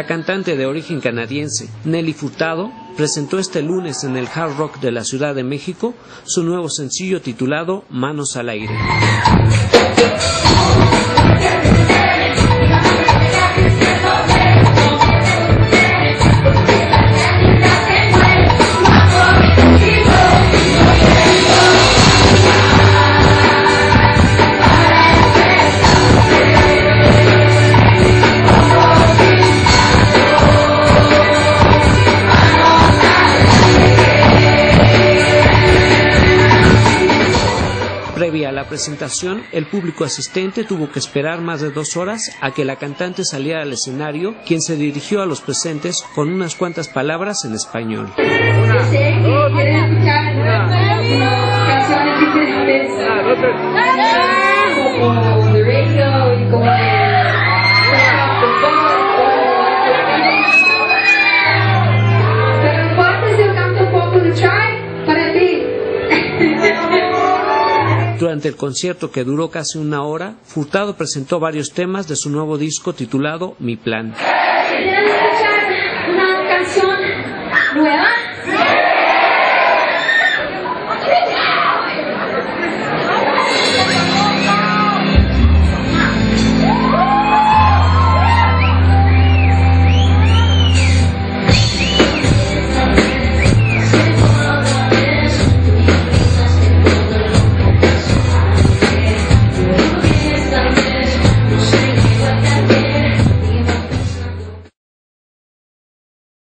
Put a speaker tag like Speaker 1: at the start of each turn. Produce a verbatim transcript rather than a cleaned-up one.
Speaker 1: La cantante de origen canadiense Nelly Furtado presentó este lunes en el Hard Rock de la Ciudad de México su nuevo sencillo titulado Manos al Aire. Previa a la presentación, el público asistente tuvo que esperar más de dos horas a que la cantante saliera al escenario, quien se dirigió a los presentes con unas cuantas palabras en español. Durante el concierto, que duró casi una hora, Furtado presentó varios temas de su nuevo disco titulado Mi Plan.